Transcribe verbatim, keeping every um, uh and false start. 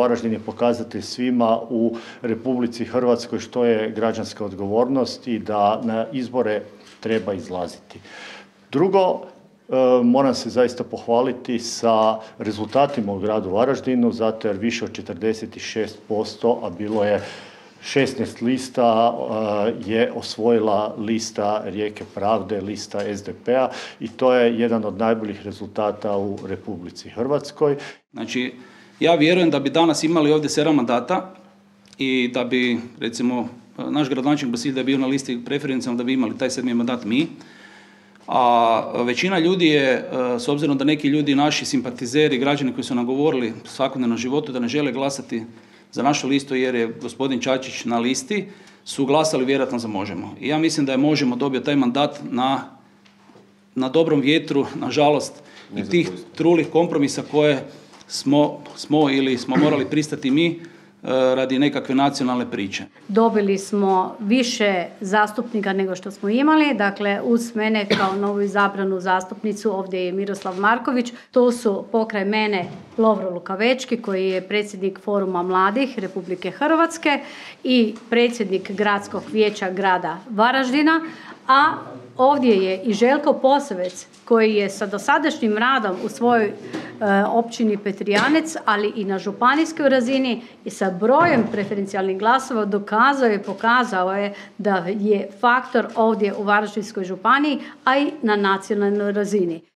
Varaždin je pokazatelj svima u Republici Hrvatskoj što je građanska odgovornost i da na izbore treba izlaziti. Drugo, moram se zaista pohvaliti sa rezultatima u gradu Varaždinu, zato jer više od četrdeset šest posto, a bilo je šesnaest lista, je osvojila lista Rijeke pravde, lista S D P-a i to je jedan od najboljih rezultata u Republici Hrvatskoj. Znači, ja vjerujem da bi danas imali ovdje sedam mandata i da bi, recimo, naš gradonačelnik Basilj da je bio na listi preferencijalno, da bi imali taj sedmi mandat mi. A većina ljudi je, s obzirom da neki ljudi, naši simpatizeri, građani koji su nam govorili u svakodnevnom životu da ne žele glasati za našu listu jer je gospodin Čačić na listi, su glasali vjerojatno za Možemo. I ja mislim da je Možemo dobio taj mandat na, na dobrom vjetru, nažalost, i tih trulih kompromisa koje smo, smo ili smo morali pristati mi radi nekakve nacionalne priče. Dobili smo više zastupnika nego što smo imali, dakle uz mene kao novu izabranu zastupnicu ovdje je Miroslav Marković, to su pokraj mene Lovro Lukavečki koji je predsjednik Foruma mladih Republike Hrvatske i predsjednik Gradskog vijeća grada Varaždina, a ovdje je i Željko Posavec koji je sa dosadašnjim radom u svojoj e, općini Petrijanec, ali i na županijskoj razini i sa brojem preferencijalnih glasova dokazao i pokazao je da je faktor ovdje u Varaždinskoj županiji, a i na nacionalnoj razini.